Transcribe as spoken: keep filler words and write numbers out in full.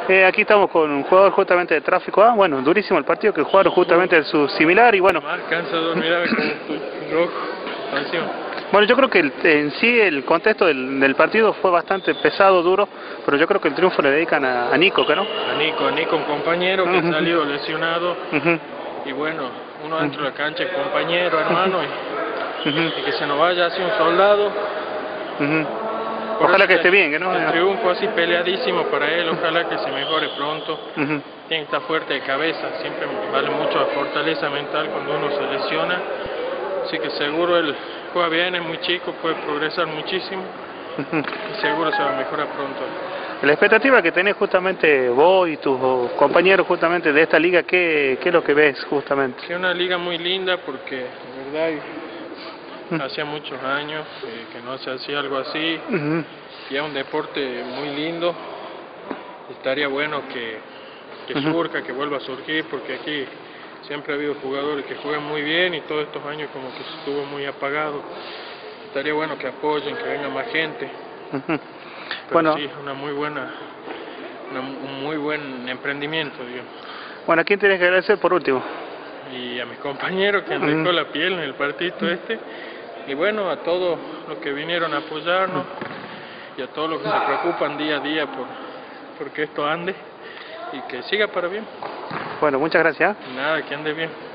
Eh, aquí estamos con un jugador justamente de Tráfico A, bueno, durísimo el partido que jugaron justamente su similar y bueno... Más cansador, mira como estoy rojo, encima. Bueno, yo creo que el, en sí el contexto del, del partido fue bastante pesado, duro, pero yo creo que el triunfo le dedican a, a Nico, ¿que no? A Nico, a Nico, un compañero que Uh-huh. ha salido lesionado, uh-huh. Y bueno, uno dentro de la cancha es compañero, hermano, y, uh-huh. Y que se nos vaya así un soldado. Uh-huh. Ojalá que esté bien, ¿que no? El triunfo así peleadísimo para él, ojalá que se mejore pronto. Uh-huh. Tiene que estar fuerte de cabeza, siempre vale mucho la fortaleza mental cuando uno se lesiona. Así que seguro él juega bien, es muy chico, puede progresar muchísimo. Uh-huh. Y seguro se va a mejorar pronto. La expectativa que tenés justamente vos y tus compañeros justamente de esta liga, ¿qué, qué es lo que ves justamente? Es una liga muy linda porque, de verdad, uh-huh. Hacía muchos años eh, que no se hacía algo así. Uh-huh. Y es un deporte muy lindo. Estaría bueno que, que uh-huh. surja, que vuelva a surgir, porque aquí siempre ha habido jugadores que juegan muy bien y todos estos años como que estuvo muy apagado. Estaría bueno que apoyen, que venga más gente. Uh-huh. Pero bueno, sí, una muy buena, una, un muy buen emprendimiento, digamos. Bueno, ¿a quién tienes que agradecer por último? Y a mis compañeros que han dejado uh-huh. la piel en el partido uh-huh. este. Y bueno, a todos los que vinieron a apoyarnos uh-huh. y a todos los que se preocupan día a día por, por que esto ande y que siga para bien. Bueno, muchas gracias. Nada, que ande bien.